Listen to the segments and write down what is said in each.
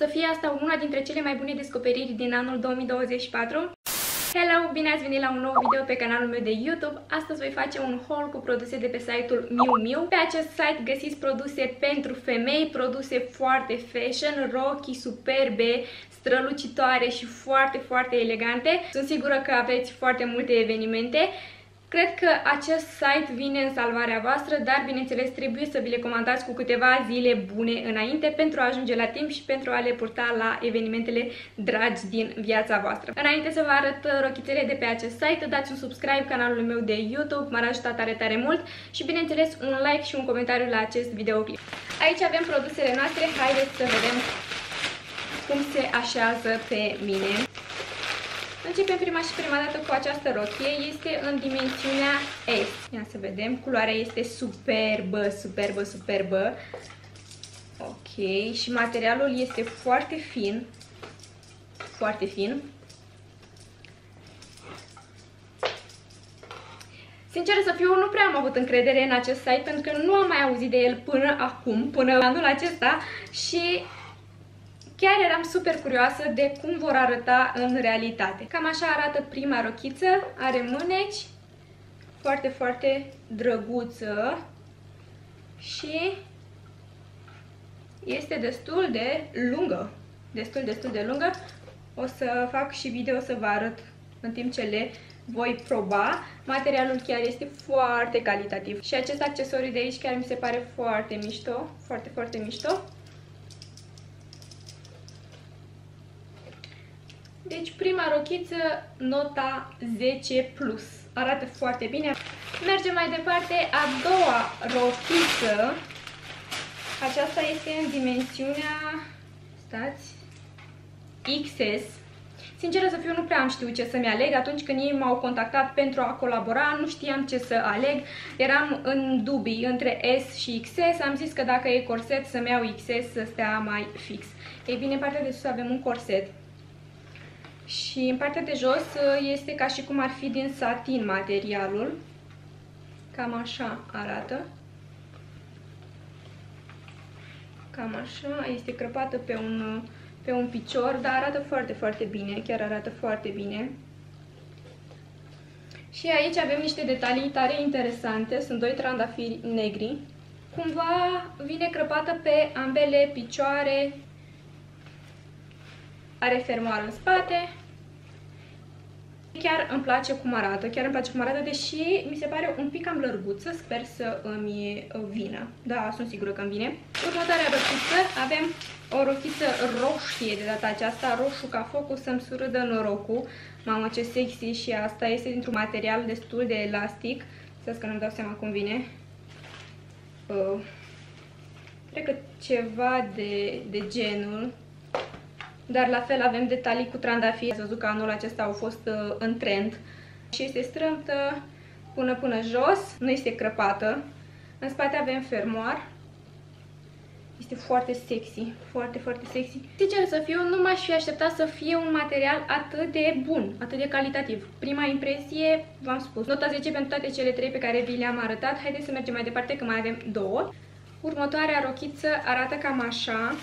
Să fie asta una dintre cele mai bune descoperiri din anul 2024. Hello! Bine ați venit la un nou video pe canalul meu de YouTube. Astăzi voi face un haul cu produse de pe site-ul Miu Miu. Pe acest site găsiți produse pentru femei, produse foarte fashion, rochii superbe, strălucitoare și foarte elegante. Sunt sigură că aveți foarte multe evenimente. Cred că acest site vine în salvarea voastră, dar bineînțeles trebuie să vi le comandați cu câteva zile bune înainte pentru a ajunge la timp și pentru a le purta la evenimentele dragi din viața voastră. Înainte să vă arăt rochițele de pe acest site, dați un subscribe canalului meu de YouTube, m-ar ajuta tare mult și bineînțeles un like și un comentariu la acest videoclip. Aici avem produsele noastre, haideți să vedem cum se așează pe mine. Începem prima dată cu această rochie, este în dimensiunea S. Ia să vedem, culoarea este superbă. Ok, și materialul este foarte fin. Sincer să fiu, nu prea am avut încredere în acest site pentru că nu am mai auzit de el până anul acesta și chiar eram super curioasă de cum vor arăta în realitate. Cam așa arată prima rochiță, are mâneci, foarte drăguță și este destul de lungă. Destul de lungă. O să fac și video să vă arăt în timp ce le voi proba. Materialul chiar este foarte calitativ. Și acest accesoriu de aici chiar mi se pare foarte mișto, foarte mișto. Deci prima rochiță, nota 10+. Arată foarte bine. Mergem mai departe. A doua rochiță. Aceasta este în dimensiunea, XS. Sinceră să fiu, nu prea am știut ce să-mi aleg. Atunci când ei m-au contactat pentru a colabora, nu știam ce să aleg. Eram în dubii între S și XS. Am zis că dacă e corset să-mi iau XS să stea mai fix. Ei bine, în partea de sus avem un corset. Și în partea de jos este ca și cum ar fi din satin materialul. Cam așa arată. Cam așa. Este crăpată pe un picior, dar arată foarte bine. Chiar arată foarte bine. Și aici avem niște detalii tare interesante. Sunt doi trandafiri negri. Cumva vine crăpată pe ambele picioare. Are fermoară în spate. Chiar îmi place cum arată, deși mi se pare un pic cam lărguță, sper să îmi vină. Da, sunt sigură că îmi vine. Următoarea rochiță, avem o rochiță roșie de data aceasta, roșu ca focul să-mi surâdă norocul. Mamă, ce sexy și asta, este dintr-un material destul de elastic. Să că nu-mi dau seama cum vine. Cred că ceva de genul. Dar la fel avem detalii cu trandafiri. Ați văzut că anul acesta au fost în trend. Și este strâmtă până jos. Nu este crăpată. În spate avem fermoar. Este foarte sexy. Foarte sexy. Sincer să fiu, nu m-aș fi așteptat să fie un material atât de bun, atât de calitativ. Prima impresie, v-am spus, nota 10 pentru toate cele trei pe care vi le-am arătat. Haideți să mergem mai departe, că mai avem două. Următoarea rochiță arată cam așa.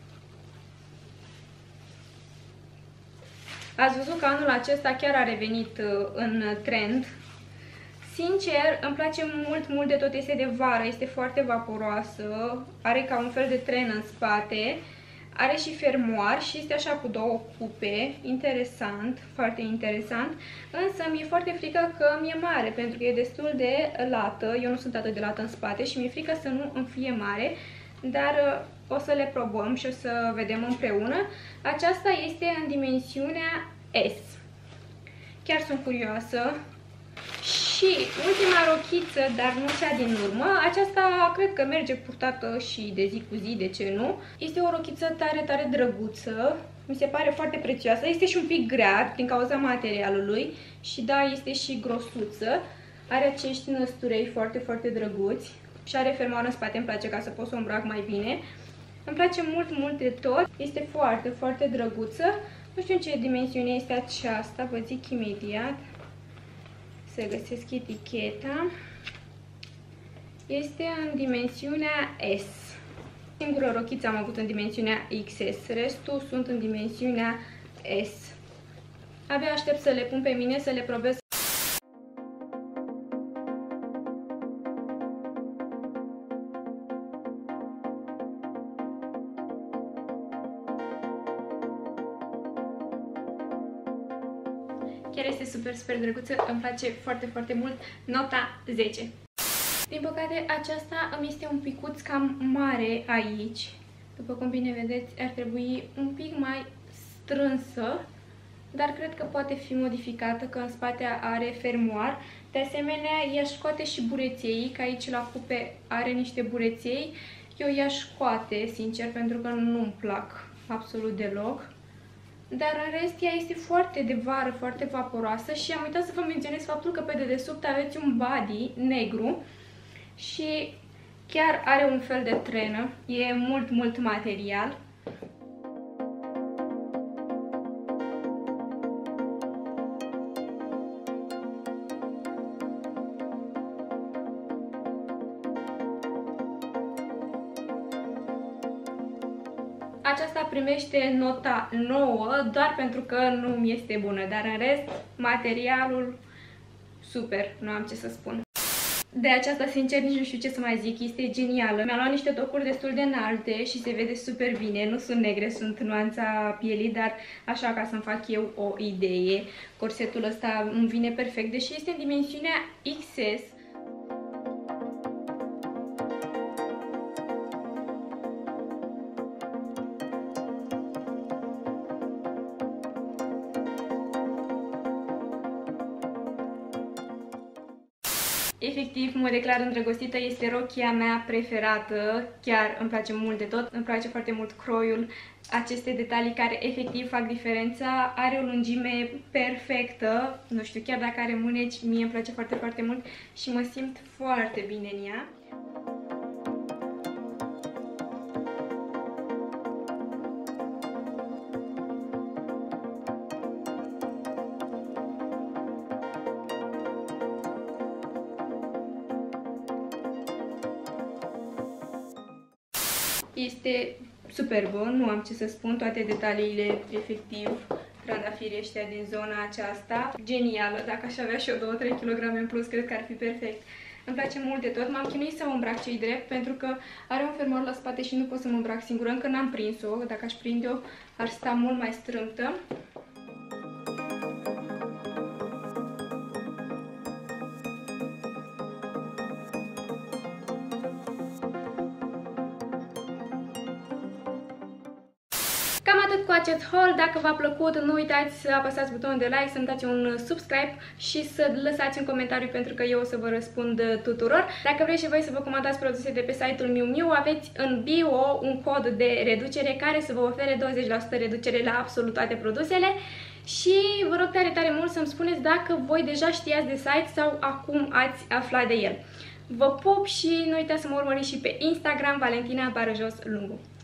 Ați văzut că anul acesta chiar a revenit în trend. Sincer, îmi place mult de tot, este de vară, este foarte vaporoasă, are ca un fel de tren în spate, are și fermoar și este așa cu două cupe, interesant, foarte interesant, însă mi-e foarte frică că mi-e mare, pentru că e destul de lată, eu nu sunt atât de lată în spate și mi-e frică să nu îmi fie mare, dar o să le probăm și o să vedem împreună. Aceasta este în dimensiunea S. Chiar sunt curioasă. Și ultima rochiță, dar nu cea din urmă, aceasta cred că merge purtată și de zi cu zi, de ce nu? Este o rochiță tare drăguță, mi se pare foarte prețioasă, este și un pic grea din cauza materialului și da, este și grosuță, are acești năsturei foarte drăguți și are fermoară în spate, îmi place ca să pot să o îmbrac mai bine. Îmi place mult de tot, este foarte drăguță, nu știu în ce dimensiune este aceasta, vă zic imediat. Să găsesc eticheta. Este în dimensiunea S. Singura rochiță am avut în dimensiunea XS, restul sunt în dimensiunea S. Abia aștept să le pun pe mine, să le probez. Chiar este super drăguță, îmi place foarte mult, nota 10. Din păcate, aceasta îmi este un picuț cam mare aici. După cum bine vedeți, ar trebui un pic mai strânsă, dar cred că poate fi modificată, că în spate are fermoar. De asemenea, i-aș scoate și bureței, că aici la cupe are niște bureței. Eu i-aș scoate, sincer, pentru că nu-mi plac absolut deloc. Dar în rest, ea este foarte de vară, foarte vaporoasă și am uitat să vă menționez faptul că pe dedesubt aveți un body negru și chiar are un fel de trenă, e mult material. Aceasta primește nota 9 doar pentru că nu mi este bună, dar în rest, materialul super, nu am ce să spun. De aceasta, sincer, nici nu știu ce să mai zic, este genială. Mi-am luat niște tocuri destul de înalte și se vede super bine, nu sunt negre, sunt nuanța pielii, dar așa ca să-mi fac eu o idee. Corsetul ăsta îmi vine perfect, deși este în dimensiunea XS. Efectiv, mă declar îndrăgostită, este rochia mea preferată, chiar îmi place mult de tot, îmi place foarte mult croiul, aceste detalii care efectiv fac diferența, are o lungime perfectă, nu știu, chiar dacă are mâneci, mie îmi place foarte mult și mă simt foarte bine în ea. Este superbă, nu am ce să spun, toate detaliile, efectiv, trandafirii ăștia din zona aceasta, genială, dacă aș avea și eu 2-3 kg în plus, cred că ar fi perfect. Îmi place mult de tot, m-am chinuit să mă îmbrac cei drept, pentru că are un fermoar la spate și nu pot să mă îmbrac singură, încă n-am prins-o, dacă aș prinde-o ar sta mult mai strâmtă. Cam atât cu acest haul. Dacă v-a plăcut, nu uitați să apăsați butonul de like, să-mi dați un subscribe și să lăsați un comentariu pentru că eu o să vă răspund tuturor. Dacă vreți și voi să vă comandați produse de pe site-ul Miu Miu, aveți în bio un cod de reducere care să vă ofere 20% reducere la absolut toate produsele. Și vă rog tare mult să-mi spuneți dacă voi deja știați de site sau acum ați aflat de el. Vă pup și nu uitați să mă urmăriți și pe Instagram, Valentina_Lungu.